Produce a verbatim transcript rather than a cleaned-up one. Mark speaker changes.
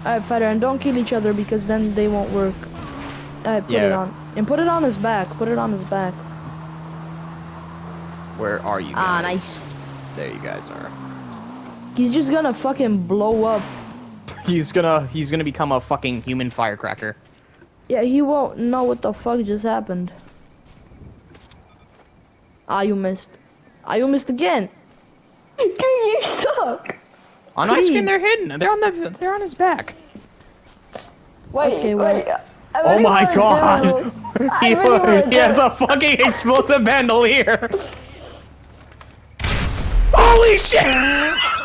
Speaker 1: Alright, fighter, and don't kill each other because then they won't work. Alright, put
Speaker 2: Yeah.
Speaker 1: it on. And put it on his back. Put it on his back.
Speaker 2: Where are you guys?
Speaker 1: Ah, nice.
Speaker 2: There you guys are.
Speaker 1: He's just gonna fucking blow up.
Speaker 2: He's gonna he's gonna become a fucking human firecracker.
Speaker 1: Yeah, he won't know what the fuck just happened. Ah, you missed. Ah, you missed again. You suck.
Speaker 2: On my screen, they're hidden. They're on the. They're on his back.
Speaker 1: Wait, okay, wait. Well.
Speaker 2: Oh my god! he,
Speaker 1: really
Speaker 2: he has a fucking explosive bandolier. Holy shit!